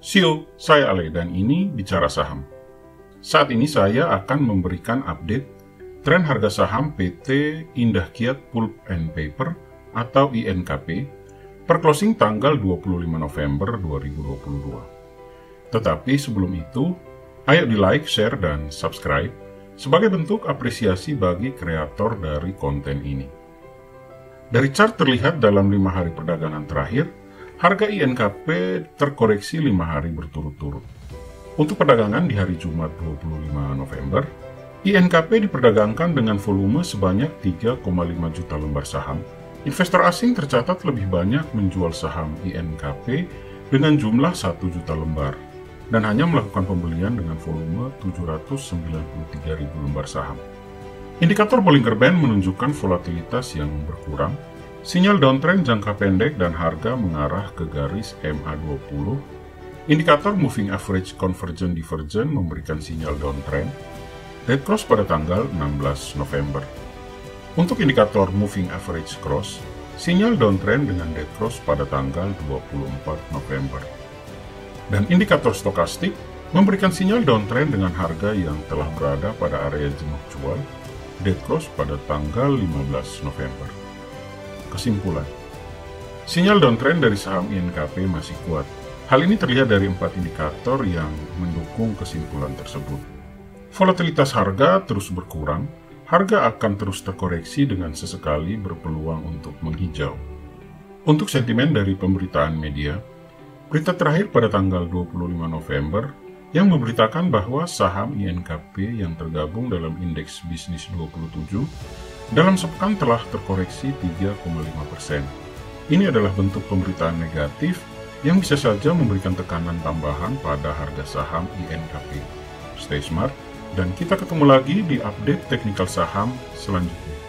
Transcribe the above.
Sio, saya Ale dan ini Bicara Saham. Saat ini saya akan memberikan update tren harga saham PT Indah Kiat Pulp and Paper atau INKP per closing tanggal 25 November 2022. Tetapi sebelum itu, ayo di like, share, dan subscribe sebagai bentuk apresiasi bagi kreator dari konten ini. Dari chart terlihat dalam 5 hari perdagangan terakhir, harga INKP terkoreksi 5 hari berturut-turut. Untuk perdagangan di hari Jumat 25 November, INKP diperdagangkan dengan volume sebanyak 3,5 juta lembar saham. Investor asing tercatat lebih banyak menjual saham INKP dengan jumlah 1 juta lembar, dan hanya melakukan pembelian dengan volume 793.000 lembar saham. Indikator Bollinger Band menunjukkan volatilitas yang berkurang, sinyal downtrend jangka pendek dan harga mengarah ke garis MA20. Indikator Moving Average Convergent Divergent memberikan sinyal downtrend, dead cross pada tanggal 16 November. Untuk indikator Moving Average Cross, sinyal downtrend dengan dead cross pada tanggal 24 November. Dan indikator stokastik memberikan sinyal downtrend dengan harga yang telah berada pada area jenuh jual, dead cross pada tanggal 15 November. Kesimpulan, sinyal downtrend dari saham INKP masih kuat. Hal ini terlihat dari 4 indikator yang mendukung kesimpulan tersebut. Volatilitas harga terus berkurang, harga akan terus terkoreksi dengan sesekali berpeluang untuk menghijau. Untuk sentimen dari pemberitaan media, berita terakhir pada tanggal 25 November yang memberitakan bahwa saham INKP yang tergabung dalam indeks bisnis 27 dalam sepekan telah terkoreksi 3,5%. Ini adalah bentuk pemberitaan negatif yang bisa saja memberikan tekanan tambahan pada harga saham INKP. Stay smart, dan kita ketemu lagi di update teknikal saham selanjutnya.